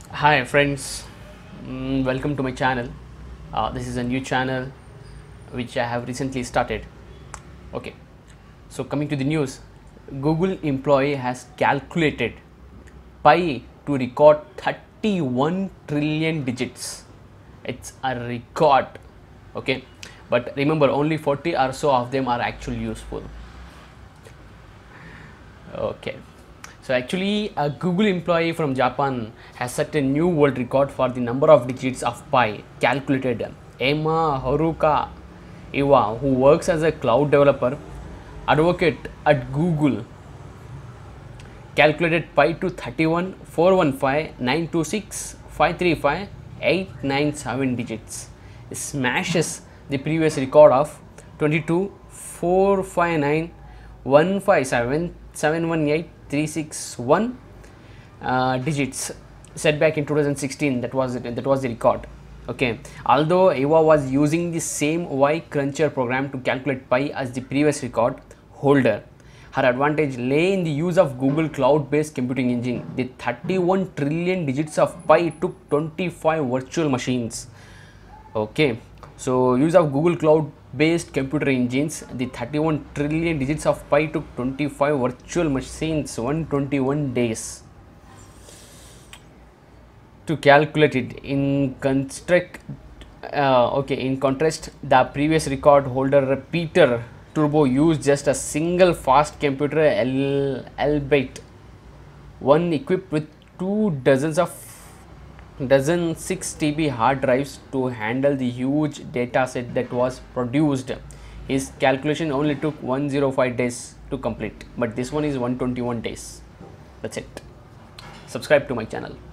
Hi friends, welcome to my channel. This is a new channel which I have recently started. Okay, so coming to the news, Google employee has calculated pi to record 31 trillion digits. It's a record. Okay, but remember, only 40 or so of them are actually useful. Okay, so actually a Google employee from Japan has set a new world record for the number of digits of pi calculated. Emma Haruka Iwa, who works as a cloud developer advocate at Google, calculated pi to 31 415 926 535 897 digits. It smashes the previous record of 22 459 157 718 361 digits set back in 2016. That was the record. Okay, although Eva was using the same Y cruncher program to calculate pi as the previous record holder, her advantage lay in the use of Google cloud based computing engine. The 31 trillion digits of pi took 25 virtual machines. Okay, so use of Google cloud based computer engines, the 31 trillion digits of pi took 25 virtual machines 121 days to calculate it. In contrast, the previous record holder Peter Turbo used just a single fast computer, albeit one equipped with 6 TB hard drives to handle the huge data set that was produced. His calculation only took 105 days to complete, but this one is 121 days. That's it. Subscribe to my channel.